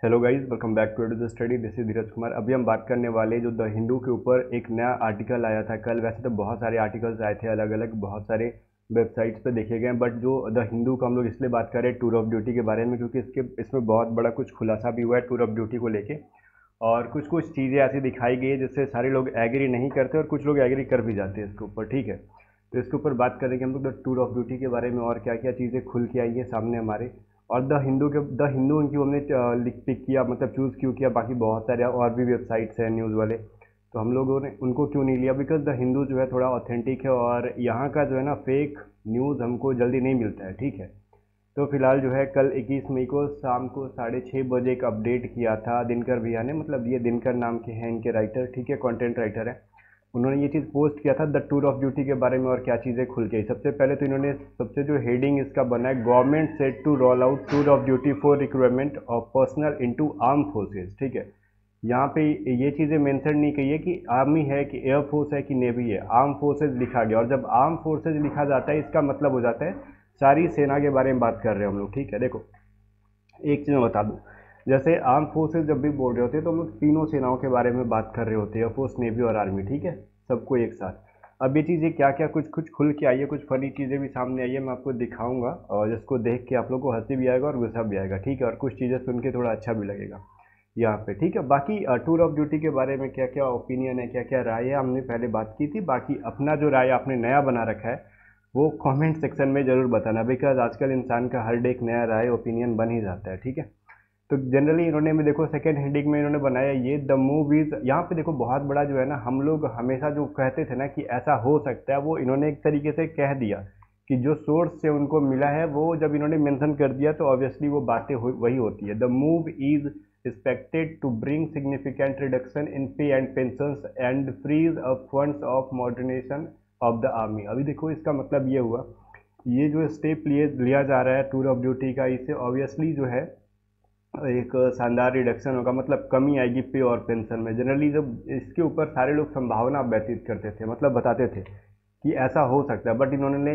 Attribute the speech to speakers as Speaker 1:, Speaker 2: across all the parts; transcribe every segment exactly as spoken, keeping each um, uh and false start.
Speaker 1: Hello guys, welcome back to the study. This is Dheeraj Kumar. अभी हम बात करने वाले जो द हिंदू के ऊपर एक नया आर्टिकल आया था कल। वैसे तो बहुत सारे आर्टिकल्स आए थे, अलग अलग बहुत सारे वेबसाइट्स पे देखे गए, बट जो द हिंदू का हम लोग इसलिए बात कर रहे हैं टूर ऑफ ड्यूटी के बारे में, क्योंकि इसके इसमें बहुत बड़ा कुछ खुलासा भी हुआ है टूर ऑफ ड्यूटी को लेके। और कुछ कुछ चीज़ें ऐसी दिखाई गई है जिससे सारे लोग एग्री नहीं करते और कुछ लोग एग्री कर भी जाते हैं इसके ऊपर। ठीक है, तो इसके ऊपर बात करेंगे हम लोग द टूर ऑफ ड्यूटी के बारे में और क्या क्या चीज़ें खुल के आई है सामने हमारे। और द हिंदू के द हिंदू क्यों हमने पिक किया, मतलब चूज़ क्यों किया, बाकी बहुत सारे और भी वेबसाइट्स हैं न्यूज़ वाले, तो हम लोगों ने उनको क्यों नहीं लिया? बिकॉज द हिंदू जो है थोड़ा ऑथेंटिक है और यहाँ का जो है ना फेक न्यूज़ हमको जल्दी नहीं मिलता है। ठीक है, तो फिलहाल जो है कल इक्कीस मई को शाम को साढ़े छः बजे एक अपडेट किया था दिनकर भैया ने। मतलब ये दिनकर नाम के हैं इनके राइटर, ठीक है, कंटेंट राइटर है। उन्होंने ये चीज़ पोस्ट किया था द टूर ऑफ ड्यूटी के बारे में और क्या चीज़ें खुल गई। सबसे पहले तो इन्होंने सबसे जो हेडिंग इसका बना है, government set to roll out tour of duty for recruitment of personnel into arm forces. ठीक है, यहाँ पे ये चीज़ें मेंशन नहीं की है कि आर्मी है कि एयरफोर्स है कि नेवी है, आर्म फोर्सेज लिखा गया। और जब आर्म फोर्सेज लिखा जाता है इसका मतलब हो जाता है सारी सेना के बारे में बात कर रहे हैं हम लोग। ठीक है, देखो एक चीज़ मैं बता दूँ, जैसे आर्म फोर्सेज जब भी बोल रहे होते हैं तो हम लोग तीनों सेनाओं के बारे में बात कर रहे होते हैं, एयरफोर्स, नेवी और आर्मी। ठीक है, सबको एक साथ। अब ये चीज़ें क्या क्या कुछ कुछ खुल के आई है, कुछ फनी चीज़ें भी सामने आई है, मैं आपको दिखाऊंगा और जिसको देख के आप लोग को हंसी भी आएगा और गुस्सा भी आएगा। ठीक है, और कुछ चीज़ें सुन के थोड़ा अच्छा भी लगेगा यहाँ पे। ठीक है, बाकी टूर ऑफ ड्यूटी के बारे में क्या क्या ओपिनियन है, क्या क्या राय है, हमने पहले बात की थी। बाकी अपना जो राय आपने नया बना रखा है वो कमेंट सेक्शन में ज़रूर बताना, बिकॉज आजकल इंसान का हर डे एक नया राय ओपिनियन बन ही जाता है। ठीक है, तो जनरली इन्होंने में देखो सेकेंड हेडिंग में इन्होंने बनाया ये द मूवीज। यहाँ पे देखो बहुत बड़ा जो है ना, हम लोग हमेशा जो कहते थे ना कि ऐसा हो सकता है, वो इन्होंने एक तरीके से कह दिया कि जो सोर्स से उनको मिला है वो जब इन्होंने मेंशन कर दिया तो ऑब्वियसली वो बातें हो, वही होती है। The move is expected to bring significant reduction in pay and pensions and freeze up funds of modernisation of the army. अभी देखो इसका मतलब ये हुआ, ये जो स्टेप लिए लिया जा रहा है टूर ऑफ ड्यूटी का, इससे ऑब्वियसली जो है एक शानदार रिडक्शन होगा, मतलब कमी आएगी पे और पेंशन में। जनरली जब इसके ऊपर सारे लोग संभावना व्यतीत करते थे, मतलब बताते थे कि ऐसा हो सकता है, बट इन्होंने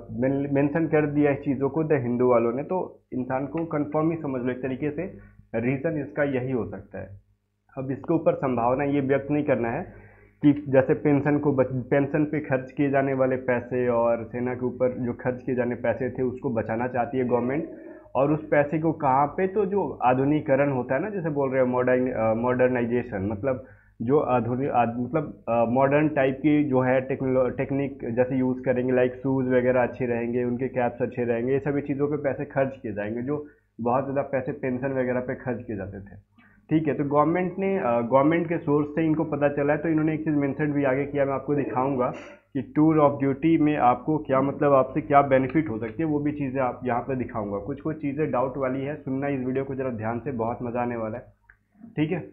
Speaker 1: मेंशन कर दिया इस चीज़ों को द हिंदू वालों ने, तो इंसान को कंफर्म ही समझ लो एक तरीके से रीज़न इसका यही हो सकता है। अब इसके ऊपर संभावना ये व्यक्त नहीं करना है कि जैसे पेंशन को पेंशन पे खर्च किए जाने वाले पैसे और सेना के ऊपर जो खर्च किए जाने पैसे थे उसको बचाना चाहती है गवर्नमेंट, और उस पैसे को कहाँ पे, तो जो आधुनिकीकरण होता है ना, जैसे बोल रहे हैं मॉडर्न मॉडर्नाइजेशन, मतलब जो आधुनिक आध, मतलब मॉडर्न टाइप की जो है टेक्नो टेक्निक जैसे यूज़ करेंगे, लाइक शूज़ वगैरह अच्छे रहेंगे, उनके कैप्स अच्छे रहेंगे, ये सभी चीज़ों पे पैसे खर्च किए जाएंगे, जो बहुत ज़्यादा पैसे पेंशन वगैरह पे खर्च किए जाते थे। ठीक है, तो गवर्नमेंट ने गवर्नमेंट के सोर्स से इनको पता चला है, तो इन्होंने एक चीज़ मेंशन भी आगे किया, मैं आपको दिखाऊंगा कि टूर ऑफ ड्यूटी में आपको क्या, मतलब आपसे क्या बेनिफिट हो सकती है, वो भी चीज़ें आप यहाँ पे दिखाऊंगा। कुछ कुछ चीज़ें डाउट वाली है, सुनना इस वीडियो को जरा ध्यान से, बहुत मज़ा आने वाला है। ठीक है,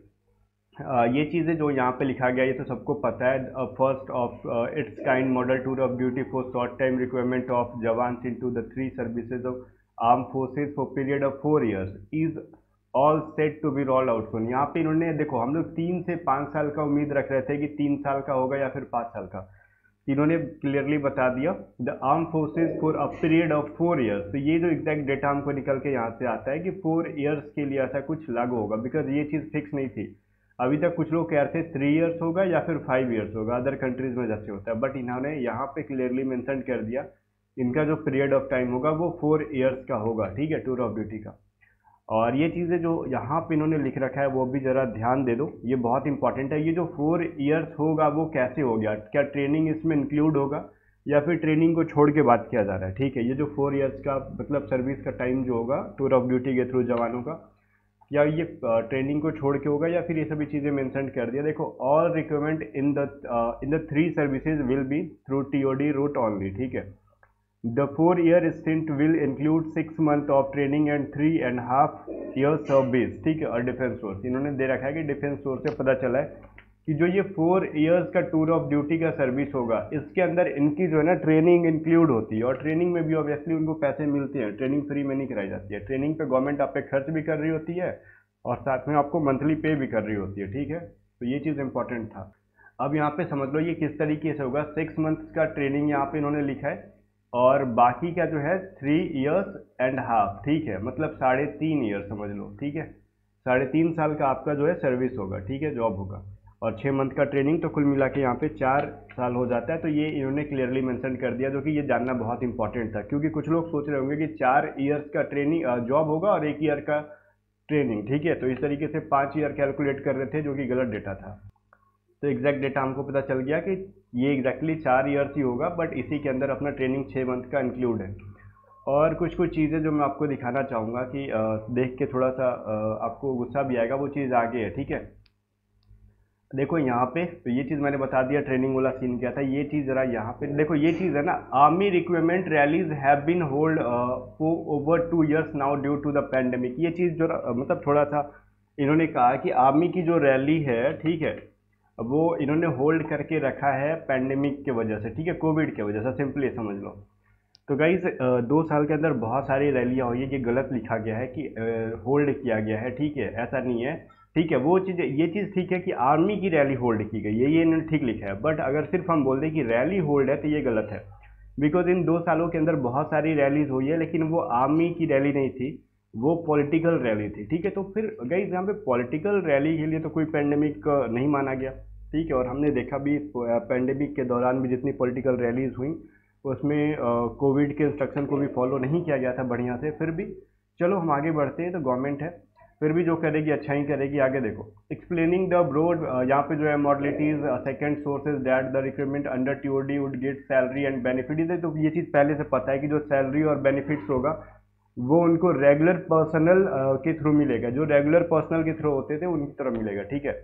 Speaker 1: अ, ये चीज़ें जो यहाँ पे लिखा गया ये तो सबको पता है। First of it's kind model tour of duty for short time requirement of jawans into the three services of arm forces for period of four years is all set to be roll out soon. यहाँ पे इन्होंने देखो, हम लोग तीन से पाँच साल का उम्मीद रख रहे थे कि तीन साल का होगा या फिर पाँच साल का, इन्होंने क्लियरली बता दिया the arm forces for a period of four years. तो ये जो एग्जैक्ट डेटा हमको निकल के यहाँ से आता है कि फोर इयर्स के लिए ऐसा कुछ लागू होगा, बिकॉज ये चीज़ फिक्स नहीं थी। अभी तक कुछ लोग कह रहे थे थ्री इयर्स होगा या फिर फाइव इयर्स होगा, अदर कंट्रीज में जैसे होता है, बट इन्होंने यहाँ पे क्लियरली मेंशन कर दिया इनका जो पीरियड ऑफ टाइम होगा वो फोर इयर्स का होगा। ठीक है, टूर ऑफ ड्यूटी का। और ये चीज़ें जो यहाँ पे इन्होंने लिख रखा है वो भी ज़रा ध्यान दे दो, ये बहुत इंपॉर्टेंट है। ये जो फोर इयर्स होगा वो कैसे हो गया, क्या ट्रेनिंग इसमें इंक्लूड होगा या फिर ट्रेनिंग को छोड़ के बात किया जा रहा है? ठीक है, ये जो फोर इयर्स का मतलब सर्विस का टाइम जो होगा टूर ऑफ ड्यूटी के थ्रू जवानों का, या ये ट्रेनिंग को छोड़ के होगा या फिर ये सभी चीज़ें मेंशन कर दिया। देखो, all requirement in the in the three services will be through TOD route only. ठीक है, the four year stint will include six month of training and three and half years of base. ठीक है, और defence source इन्होंने दे रखा है कि defence source से पता चला है कि जो ये फोर इयर्स का टूर ऑफ ड्यूटी का सर्विस होगा इसके अंदर इनकी जो है ना ट्रेनिंग इंक्लूड होती है, और ट्रेनिंग में भी ऑब्वियसली उनको पैसे मिलते हैं, ट्रेनिंग फ्री में नहीं कराई जाती है। ट्रेनिंग पे गवर्नमेंट आप पे खर्च भी कर रही होती है और साथ में आपको मंथली पे भी कर रही होती है। ठीक है, तो ये चीज़ इंपॉर्टेंट था। अब यहाँ पे समझ लो ये किस तरीके से होगा, सिक्स मंथ्स का ट्रेनिंग यहाँ पे इन्होंने लिखा है और बाकी का जो है थ्री इयर्स एंड हाफ। ठीक है, मतलब साढ़े तीन ईयर समझ लो। ठीक है, साढ़े तीन साल का आपका जो है सर्विस होगा, ठीक है, जॉब होगा, और छः मंथ का ट्रेनिंग, तो कुल मिला के यहाँ पे चार साल हो जाता है। तो ये इन्होंने क्लियरली मेंशन कर दिया, जो कि ये जानना बहुत इंपॉर्टेंट था, क्योंकि कुछ लोग सोच रहे होंगे कि चार ईयर्स का ट्रेनिंग जॉब होगा और एक ईयर का ट्रेनिंग, ठीक है, तो इस तरीके से पाँच ईयर कैलकुलेट कर रहे थे, जो कि गलत डेटा था। तो एग्जैक्ट डेटा हमको पता चल गया कि ये एग्जैक्टली चार ईयर्स ही होगा, बट इसी के अंदर अपना ट्रेनिंग छः मंथ का इंक्लूड है। और कुछ कुछ चीज़ें जो मैं आपको दिखाना चाहूँगा कि अ, देख के थोड़ा सा अ, आपको गुस्सा भी आएगा, वो चीज़ आगे है, ठीक है। देखो यहाँ पे तो ये चीज़ मैंने बता दिया, ट्रेनिंग वाला सीन क्या था। ये चीज़ ज़रा यहाँ पे देखो, ये चीज़ है ना, army requirement rallies have been hold for over two years now due to the pandemic. ये चीज़ जो अ, मतलब थोड़ा सा इन्होंने कहा कि आर्मी की जो रैली है, ठीक है, वो इन्होंने होल्ड करके रखा है पैंडेमिक के वजह से, ठीक है, कोविड के वजह से, सिंपली समझ लो। तो गाइज दो साल के अंदर बहुत सारी रैलियाँ हुई है, ये गलत लिखा गया है कि होल्ड किया गया है, ठीक है, ऐसा नहीं है, ठीक है। वो चीज़, ये चीज़ ठीक है कि आर्मी की रैली होल्ड की गई है, ये इन्होंने ठीक लिखा है, बट अगर सिर्फ हम बोल दें कि रैली होल्ड है तो ये गलत है, बिकॉज इन दो सालों के अंदर बहुत सारी रैलीज हुई है, लेकिन वो आर्मी की रैली नहीं थी, वो पॉलिटिकल रैली थी, ठीक है। तो फिर गाइज यहाँ पे पॉलिटिकल रैली के लिए तो कोई पेंडेमिक नहीं माना गया, ठीक है, और हमने देखा भी पेंडेमिक के दौरान भी जितनी पॉलिटिकल रैलीज हुई उसमें कोविड के इंस्ट्रक्शन को भी फॉलो नहीं किया गया था बढ़िया से। फिर भी चलो हम आगे बढ़ते हैं, तो गवर्नमेंट है, फिर भी जो करेगी अच्छा ही करेगी। आगे देखो, एक्सप्लेनिंग द ब्रॉड, यहाँ पे जो है modalities second sources that the recruitment under TOD would get salary and benefit. तो ये चीज़ पहले से पता है कि जो सैलरी और बेनिफिट्स होगा वो उनको रेगुलर पर्सनल के थ्रू मिलेगा, जो रेगुलर पर्सनल के थ्रू होते थे उनकी तरफ मिलेगा, ठीक है।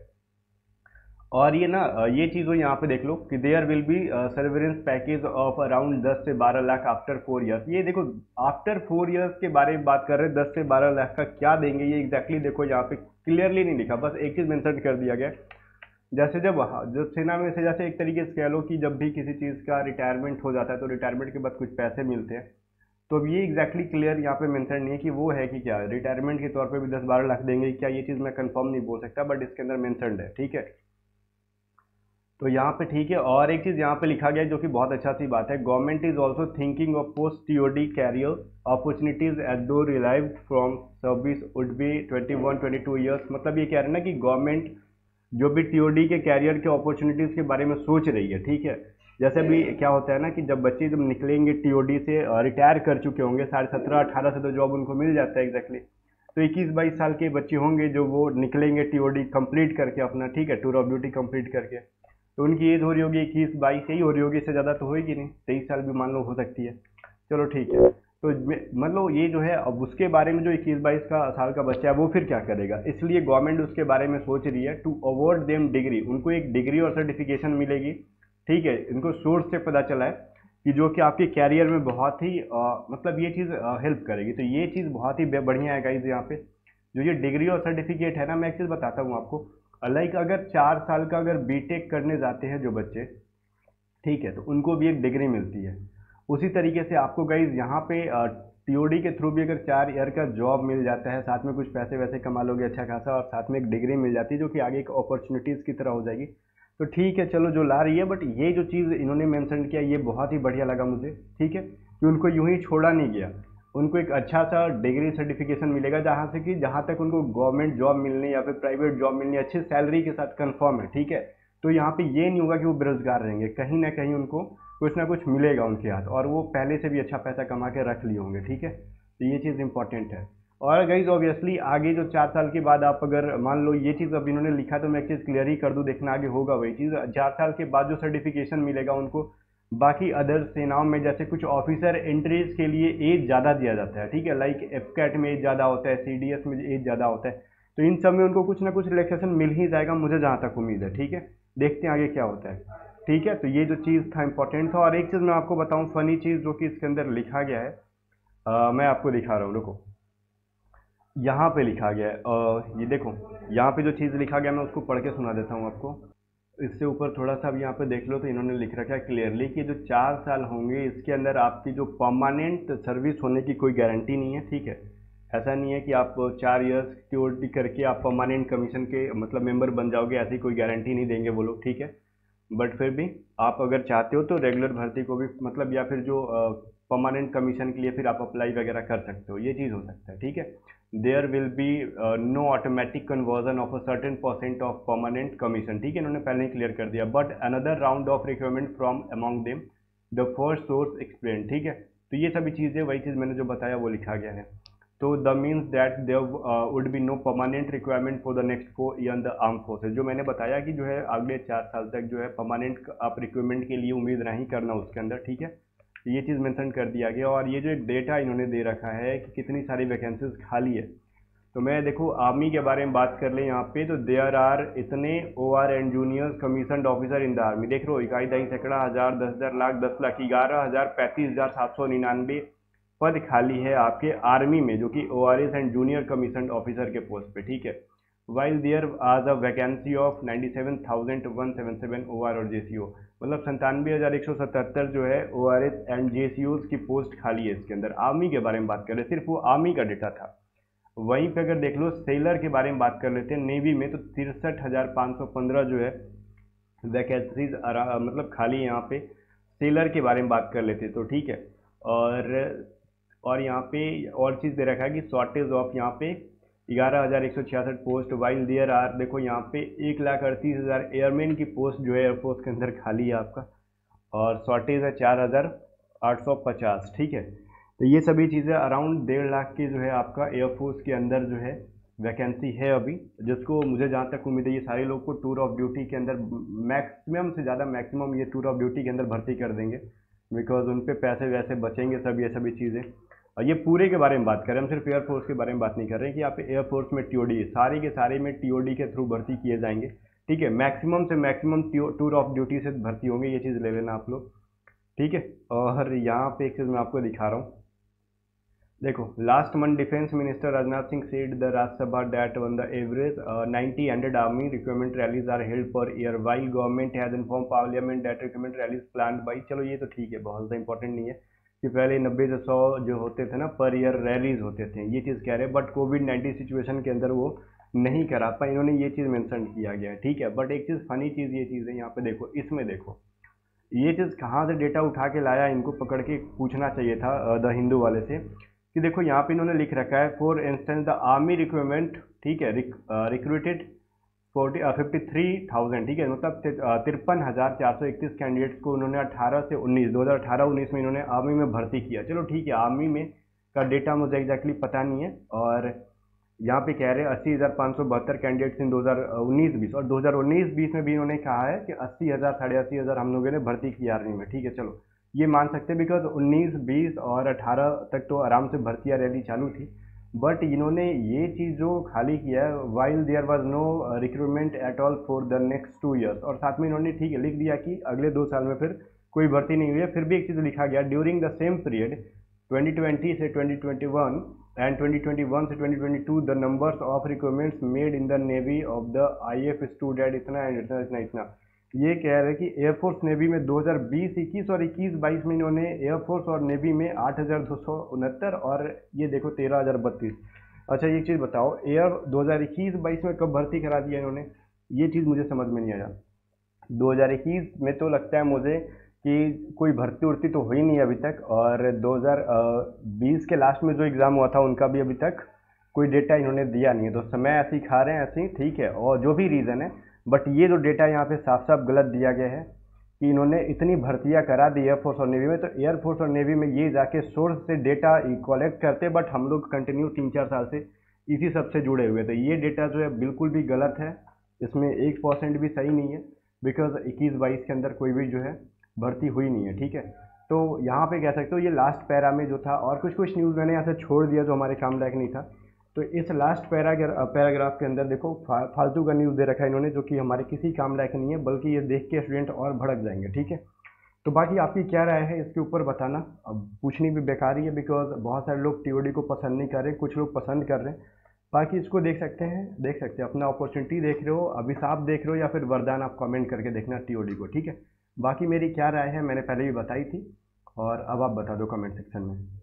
Speaker 1: और ये ना ये चीज़ों यहाँ पे देख लो कि there will be surveillance package of around दस से बारह लाख आफ्टर फोर ईयर्स। ये देखो आफ्टर फोर ईयर्स के बारे में बात कर रहे हैं, दस से बारह लाख का क्या देंगे ये एग्जैक्टली देखो यहाँ पे क्लियरली नहीं लिखा, बस एक चीज़ मेंशन कर दिया गया, जैसे जब जब सेना में से जैसे एक तरीके से कह लो कि जब भी किसी चीज़ का रिटायरमेंट हो जाता है तो रिटायरमेंट के बाद कुछ पैसे मिलते हैं, तो अब ये एग्जैक्टली क्लियर यहाँ पे मेंशन नहीं है कि वो है कि क्या रिटायरमेंट के तौर पे भी दस बारह लाख देंगे क्या, ये चीज़ मैं कंफर्म नहीं बोल सकता, बट इसके अंदर मेंशनड है, ठीक है। तो यहाँ पे ठीक है। और एक चीज़ यहाँ पे लिखा गया है जो कि बहुत अच्छा सी बात है, government is also thinking of post TOD career opportunities at to relieve from service would be twenty one twenty two years. मतलब ये कह रहे हैं ना कि गवर्नमेंट जो भी टीओडी के कैरियर के अपॉर्चुनिटीज़ के बारे में सोच रही है, ठीक है। जैसे अभी क्या होता है ना कि जब बच्चे जब निकलेंगे टीओडी से, रिटायर कर चुके होंगे, साढ़े सत्रह अठारह से तो जॉब उनको मिल जाता है एग्जैक्टली, तो इक्कीस बाईस साल के बच्चे होंगे जो वो निकलेंगे टीओडी कंप्लीट करके अपना, ठीक है, टूर ऑफ ड्यूटी कंप्लीट करके, तो उनकी एज हो रही होगी इक्कीस बाईस, यही हो रही होगी, इससे ज़्यादा तो होगी नहीं, तेईस साल भी मान लो हो सकती है, चलो ठीक है। तो मतलब ये जो है अब उसके बारे में जो इक्कीस बाईस का साल का बच्चा है वो फिर क्या करेगा, इसलिए गवर्नमेंट उसके बारे में सोच रही है टू अवॉर्ड देम डिग्री, उनको एक डिग्री और सर्टिफिकेशन मिलेगी, ठीक है। इनको सोर्स से पता चला है कि जो कि आपके कैरियर में बहुत ही आ, मतलब ये चीज़ हेल्प करेगी, तो ये चीज़ बहुत ही बढ़िया है गाइज। यहाँ पे जो ये डिग्री और सर्टिफिकेट है ना, मैं एक चीज़ बताता हूँ आपको, लाइक अगर चार साल का अगर बीटेक करने जाते हैं जो बच्चे, ठीक है, तो उनको भी एक डिग्री मिलती है। उसी तरीके से आपको गाइज यहाँ पे टीओडी के थ्रू भी अगर चार ईयर का जॉब मिल जाता है, साथ में कुछ पैसे वैसे कमा लोगे अच्छा खासा, और साथ में एक डिग्री मिल जाती है जो कि आगे एक अपॉर्चुनिटीज़ की तरह हो जाएगी, तो ठीक है, चलो जो ला रही है। बट ये जो चीज़ इन्होंने मेंशन किया ये बहुत ही बढ़िया लगा मुझे, ठीक है, कि उनको यूं ही छोड़ा नहीं गया, उनको एक अच्छा सा डिग्री सर्टिफिकेशन मिलेगा, जहाँ से कि जहाँ तक उनको गवर्नमेंट जॉब मिलनी या फिर प्राइवेट जॉब मिलनी अच्छी सैलरी के साथ कंफर्म है, ठीक है। तो यहाँ पे ये नहीं होगा कि वो बेरोजगार रहेंगे, कहीं ना कहीं उनको कुछ ना कुछ मिलेगा उनके हाथ, और वो पहले से भी अच्छा पैसा कमा के रख लिए होंगे, ठीक है। तो ये चीज़ इंपॉर्टेंट है। और गाइज ऑब्वियसली आगे जो चार साल के बाद आप अगर मान लो ये चीज़ अब इन्होंने लिखा, तो मैं एक चीज़ क्लियर ही कर दूँ, देखना आगे होगा वही चीज़, चार साल के बाद जो सर्टिफिकेशन मिलेगा उनको बाकी अदर सेनाओं में जैसे कुछ ऑफिसर एंट्रीज के लिए एज ज़्यादा दिया जाता है, ठीक है, लाइक एफकैट में एज ज़्यादा होता है, सीडीएस में एज ज़्यादा होता है, तो इन सब में उनको कुछ ना कुछ रिलैक्सेशन मिल ही जाएगा, मुझे जहाँ तक उम्मीद है, ठीक है। देखते हैं आगे क्या होता है, ठीक है। तो ये जो चीज़ था इंपॉर्टेंट था। और एक चीज़ मैं आपको बताऊँ फनी चीज़ जो कि इसके अंदर लिखा गया है, आ, मैं आपको दिखा रहा हूँ, रुको, यहाँ पे लिखा गया है, आ, ये देखो यहाँ पे जो चीज़ लिखा गया मैं उसको पढ़ के सुना देता हूँ आपको। इससे ऊपर थोड़ा सा अब यहाँ पे देख लो, तो इन्होंने लिख रखा है क्लियरली कि जो चार साल होंगे इसके अंदर आपकी जो परमानेंट सर्विस होने की कोई गारंटी नहीं है, ठीक है। ऐसा नहीं है कि आप चार इयर्स टीओडी करके आप परमानेंट कमीशन के मतलब मेंबर बन जाओगे, ऐसी कोई गारंटी नहीं देंगे वो लोग, ठीक है। बट फिर भी आप अगर चाहते हो तो रेगुलर भर्ती को भी मतलब या फिर जो परमानेंट कमीशन के लिए फिर आप अप्लाई वगैरह कर सकते हो, ये चीज़ हो सकता है, ठीक है। There will be no automatic conversion of a certain percent of permanent commission, ठीक है, इन्होंने पहले ही क्लियर कर दिया। But another round of requirement from among them the first source explain, ठीक है। तो ये सभी चीज़ें वही चीज़ मैंने जो बताया वो लिखा गया है। तो the means that there would be no permanent requirement for the next four year the arm forces, जो मैंने बताया कि जो है अगले चार साल तक जो है परमानेंट आप रिक्वायरमेंट के लिए उम्मीद नहीं करना उसके अंदर, ठीक है। ये चीज़ मेंशन कर दिया गया। और ये जो एक डेटा इन्होंने दे रखा है कि कितनी सारी वैकेंसीज खाली है, तो मैं देखो आर्मी के बारे में बात कर ले यहाँ पे, तो देयर आर इतने O R and juniors commission officer in the army, देख लो इकाई दही सैकड़ा हज़ार दस हज़ार लाख दस लाख ग्यारह हज़ार पैंतीस हज़ार सात सौ निन्यानवे पद खाली है आपके आर्मी में, जो कि O R S and junior commission officer के पोस्ट पे, ठीक है। While there is a vacancy of ninety seven thousand one seven seven O R और जे सी ओ, मतलब संतानवे हज़ार एक सौ सतहत्तर जो है O R S and J C Os की पोस्ट खाली है इसके अंदर। आर्मी के बारे में बात कर रहे, सिर्फ वो आर्मी का डेटा था। वहीं पे अगर देख लो सेलर के बारे में बात कर लेते हैं, नेवी में तो तिरसठ हज़ार पाँच सौ पंद्रह जो है वैकेंसीज मतलब खाली है यहाँ पे। सेलर के बारे में बात कर लेते तो ठीक है। और और यहाँ पे और चीज़ दे रखा है कि शॉर्टेज ऑफ यहाँ पे ग्यारह हज़ार एक सौ छियासठ पोस्ट, वाइल देयर आर देखो यहाँ पे एक लाख अड़तीस हज़ार एयरमैन की पोस्ट जो है एयरफोर्स के अंदर खाली है आपका, और शॉर्टेज है चार हज़ार आठ सौ पचास, ठीक है। तो ये सभी चीज़ें अराउंड डेढ़ लाख की जो है आपका एयरफोर्स के अंदर जो है वैकेंसी है अभी, जिसको मुझे जहाँ तक उम्मीद है ये सारे लोग को टूर ऑफ ड्यूटी के अंदर मैक्सिमम से ज़्यादा मैक्सिमम ये टूर ऑफ ड्यूटी के अंदर भर्ती कर देंगे, बिकॉज उन पे पैसे वैसे बचेंगे सब ये सभी चीज़ें। और ये पूरे के बारे में बात कर रहे हैं, हम सिर्फ एयरफोर्स के बारे में बात नहीं कर रहे हैं कि यहाँ पे एयरफोर्स में टी ओ डी सारे के सारे में टी ओ डी के थ्रू भर्ती किए जाएंगे, ठीक है। मैक्सिमम से मैक्सिमम टूर ऑफ ड्यूटी से भर्ती होंगे, ये चीज़ ले लेना आप लोग, ठीक है। और यहाँ पे एक चीज़ मैं आपको दिखा रहा हूँ, देखो last month defence minister Rajnath Singh said the Rajya Sabha that on the average ninety hundred army requirement rallies are held per year while government has inform parliament that requirement rallies planned by, चलो ये तो ठीक है, बहुत ज़्यादा इंपॉर्टेंट नहीं है कि पहले नब्बे से सौ जो होते थे ना पर ईयर रैलीज होते थे, ये चीज़ कह रहे हैं। बट कोविड नाइन्टीन सिचुएशन के अंदर वो नहीं करा पाए, इन्होंने ये चीज़ मेंशन किया गया है, ठीक है। बट एक चीज़ फनी चीज़ ये चीज़ है यहाँ पे देखो, इसमें देखो ये चीज़ कहाँ से डेटा उठा के लाया, इनको पकड़ के पूछना चाहिए था द हिंदू वाले से कि देखो यहाँ पे इन्होंने लिख रखा है for instance the army requirement, ठीक है, recruited forty fifty three thousand, ठीक है, मतलब तिरपन हज़ार चार सौ इकतीस कैंडिडेट्स को उन्होंने अठारह से उन्नीस दो हज़ार अठारह उन्नीस में इन्होंने आर्मी में भर्ती किया। चलो ठीक है, आर्मी में का डेटा मुझे एग्जैक्टली पता नहीं है। और यहाँ पे कह रहे हैं अस्सी हज़ार पाँच सौ बहत्तर कैंडिडेट्स इन दो हज़ार उन्नीस बीस, और दो हज़ार उन्नीस बीस में भी इन्होंने कहा है कि अस्सी हज़ार साढ़े अस्सी हज़ार हम लोगों ने भर्ती किया आर्मी में, ठीक है। चलो ये मान सकते हैं बिकॉज उन्नीस बीस और अठारह तक तो आराम से भर्तियाँ रैली चालू थी। बट इन्होंने ये चीज़ जो खाली किया है while there was no recruitment at all for the next two years, और साथ में इन्होंने ठीक है लिख दिया कि अगले दो साल में फिर कोई भर्ती नहीं हुई है। फिर भी एक चीज़ लिखा गया during the same period twenty twenty से twenty twenty one and twenty twenty one से twenty twenty two the numbers of requirements made in the navy of the I F student इतना एंड इतना इतना इतना। ये कह रहे हैं कि एयरफोर्स नेवी में दो हज़ार बीस इक्कीस और इक्कीस बाईस में इन्होंने एयरफोर्स और नेवी में आठ हज़ार दो सौ उनहत्तर और ये देखो तेरह हज़ार बत्तीस। अच्छा ये चीज़ बताओ एयर दो हज़ार इक्कीस बाईस में कब भर्ती करा दिया इन्होंने, ये चीज़ मुझे समझ में नहीं आया। दो हज़ार इक्कीस में तो लगता है मुझे कि कोई भर्ती उर्ती तो हुई नहीं अभी तक, और दो हज़ार बीस के लास्ट में जो एग्ज़ाम हुआ था उनका भी अभी तक कोई डेटा इन्होंने दिया नहीं है। तो समय ऐसे ही खा रहे हैं ऐसे ही, ठीक है, और जो भी रीज़न है, बट ये जो डेटा यहाँ पे साफ साफ गलत दिया गया है कि इन्होंने इतनी भर्तियाँ करा दी एयरफोर्स और नेवी में। तो एयरफोर्स और नेवी में ये जाके सोर्स से डेटा कलेक्ट करते, बट हम लोग कंटिन्यू तीन चार साल से इसी सब से जुड़े हुए थे। ये डेटा जो है बिल्कुल भी गलत है, इसमें एक परसेंट भी सही नहीं है, बिकॉज इक्कीस बाईस के अंदर कोई भी जो है भर्ती हुई नहीं है, ठीक है। तो यहाँ पे कह सकते हो ये लास्ट पैरा में जो था, और कुछ कुछ न्यूज़ मैंने यहाँ से छोड़ दिया जो हमारे काम लायक नहीं था। तो इस लास्ट पैराग्राफ पैराग्राफ के अंदर देखो फा, फालतू का न्यूज़ दे रखा है इन्होंने, जो कि हमारे किसी काम लायक नहीं है, बल्कि ये देख के स्टूडेंट और भड़क जाएंगे, ठीक है। तो बाकी आपकी क्या राय है इसके ऊपर बताना, अब पूछनी भी बेकार ही है, बिकॉज बहुत सारे लोग टीओडी को पसंद नहीं कर रहे, कुछ लोग पसंद कर रहे हैं। बाकी इसको देख सकते हैं देख सकते हैं अपना अपॉर्चुनिटी देख रहे हो, अभिशाप देख रहे हो, या फिर वरदान, आप कमेंट करके देखना टीओडी को, ठीक है। बाकी मेरी क्या राय है मैंने पहले भी बताई थी, और अब आप बता दो कमेंट सेक्शन में।